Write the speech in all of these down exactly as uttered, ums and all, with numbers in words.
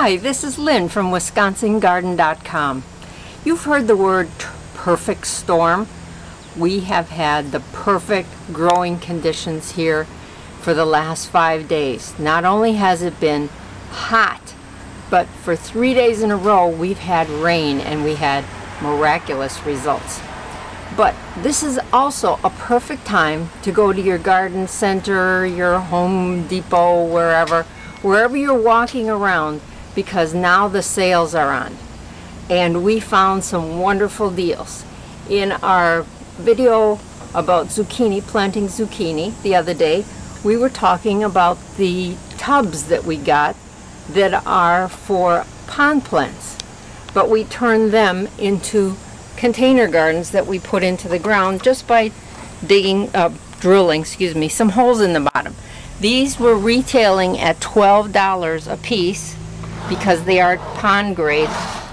Hi, this is Lynn from Wisconsin Garden dot com. You've heard the word perfect storm. We have had the perfect growing conditions here for the last five days. Not only has it been hot, but for three days in a row we've had rain and we had miraculous results. But this is also a perfect time to go to your garden center, your Home Depot, wherever, wherever you're walking around, because now the sales are on. And we found some wonderful deals. In our video about zucchini, planting zucchini the other day, we were talking about the tubs that we got that are for pond plants. But we turned them into container gardens that we put into the ground just by digging, uh, drilling, excuse me, some holes in the bottom. These were retailing at twelve dollars a piece because they are pond grade.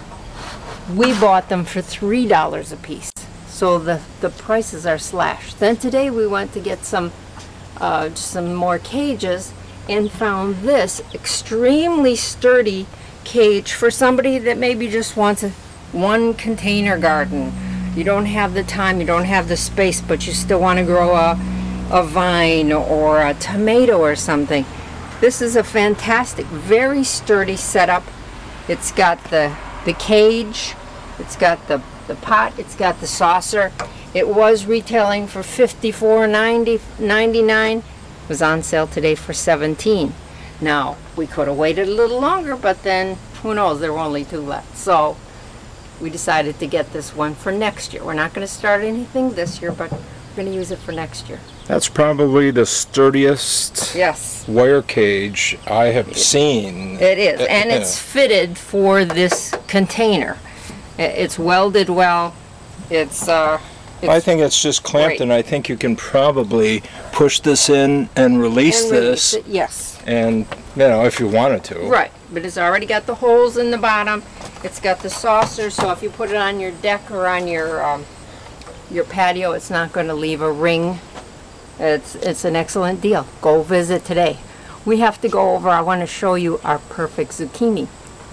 We bought them for three dollars a piece. So the, the prices are slashed. Then today we went to get some, uh, some more cages and found this extremely sturdy cage for somebody that maybe just wants a one container garden. You don't have the time, you don't have the space, but you still want to grow a, a vine or a tomato or something. This is a fantastic, very sturdy setup. It's got the, the cage, it's got the, the pot, it's got the saucer. It was retailing for fifty-four ninety-nine. It was on sale today for seventeen. Now, we could have waited a little longer, but then, who knows, there were only two left. So, we decided to get this one for next year. We're not going to start anything this year, but we're going to use it for next year. That's probably the sturdiest yes. wire cage I have it, seen. It is, and it's fitted for this container. It's welded well. It's, uh, it's I think it's just clamped, great. And I think you can probably push this in and release and this. Release it, yes. And, you know, if you wanted to. Right, but it's already got the holes in the bottom. It's got the saucer, so if you put it on your deck or on your um, your patio, it's not going to leave a ring. It's, it's an excellent deal. Go visit today. We have to go over, I want to show you our perfect zucchini.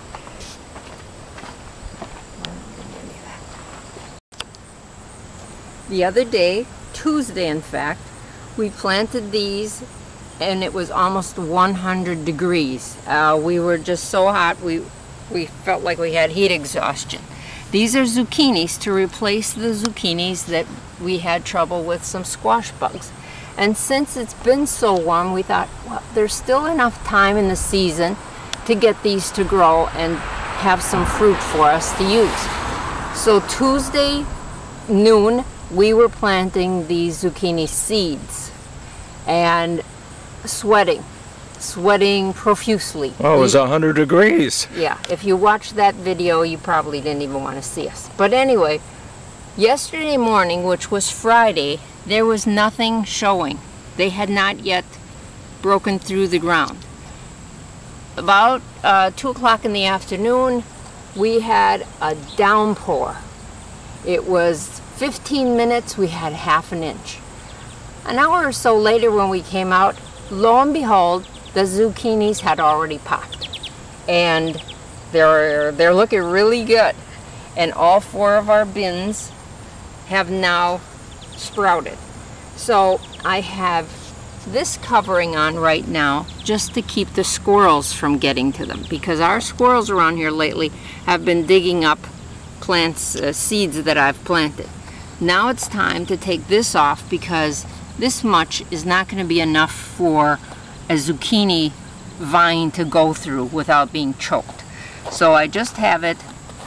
The other day, Tuesday in fact, we planted these and it was almost one hundred degrees. Uh, we were just so hot, we, we felt like we had heat exhaustion. These are zucchinis to replace the zucchinis that we had trouble with some squash bugs. And since it's been so warm, we thought, well, there's still enough time in the season to get these to grow and have some fruit for us to use. So Tuesday noon, we were planting these zucchini seeds and sweating, sweating profusely. Oh, it was one hundred degrees. Yeah, if you watched that video, you probably didn't even want to see us. But anyway, yesterday morning, which was Friday, there was nothing showing. They had not yet broken through the ground. About uh, two o'clock in the afternoon, we had a downpour. It was fifteen minutes, we had half an inch. An hour or so later when we came out, lo and behold, the zucchinis had already popped. And they're, they're looking really good. And all four of our bins have now sprouted. So I have this covering on right now just to keep the squirrels from getting to them, because our squirrels around here lately have been digging up plants, uh, seeds that I've planted. Now it's time to take this off because this much is not going to be enough for a zucchini vine to go through without being choked. So I just have it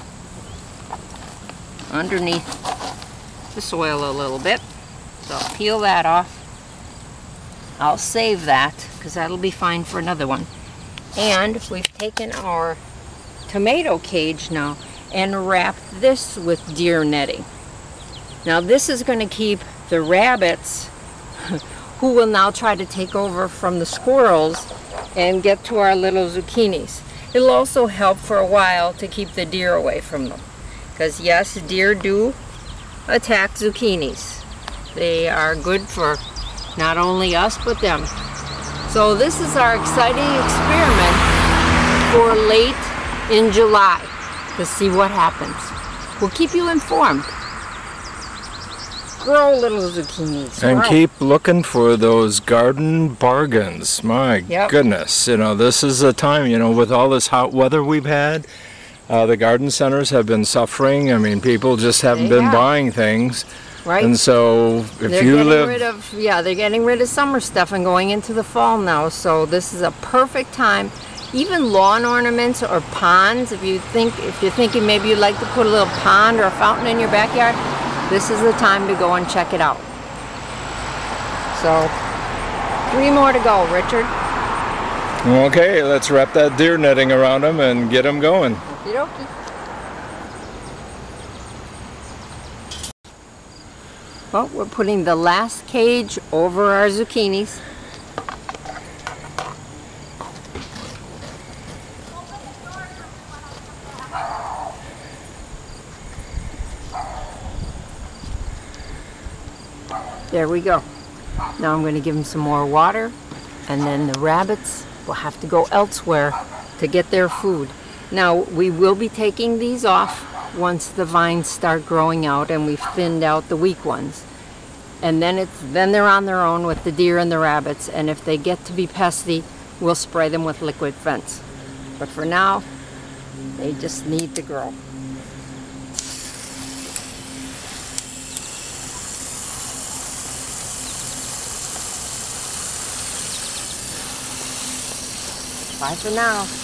underneath the soil a little bit. So I'll peel that off. I'll save that because that'll be fine for another one. And we've taken our tomato cage now and wrapped this with deer netting. Now this is going to keep the rabbits who will now try to take over from the squirrels and get to our little zucchinis. It'll also help for a while to keep the deer away from them. Because yes, deer do attack zucchinis. They are good for not only us but them. So this is our exciting experiment for late in July to see what happens. We'll keep you informed. Grow little zucchinis. And Grow. keep looking for those garden bargains. My Yep. goodness, you know, this is a time, you know, with all this hot weather we've had, uh, the garden centers have been suffering. I mean, people just haven't They been have. buying things. Right? And so if They're you getting live... rid of, yeah, they're getting rid of summer stuff and going into the fall now. So this is a perfect time. Even lawn ornaments or ponds, if you think, if you're thinking maybe you'd like to put a little pond or a fountain in your backyard, this is the time to go and check it out. So, three more to go, Richard. Okay, let's wrap that deer netting around them and get them going. Okie dokie. Well, we're putting the last cage over our zucchinis. There we go. Now I'm going to give them some more water, and then the rabbits will have to go elsewhere to get their food. Now we will be taking these off once the vines start growing out and we've thinned out the weak ones. And then it's then they're on their own with the deer and the rabbits, and if they get to be pesky, we'll spray them with liquid fence. But for now, they just need to grow. Bye for now.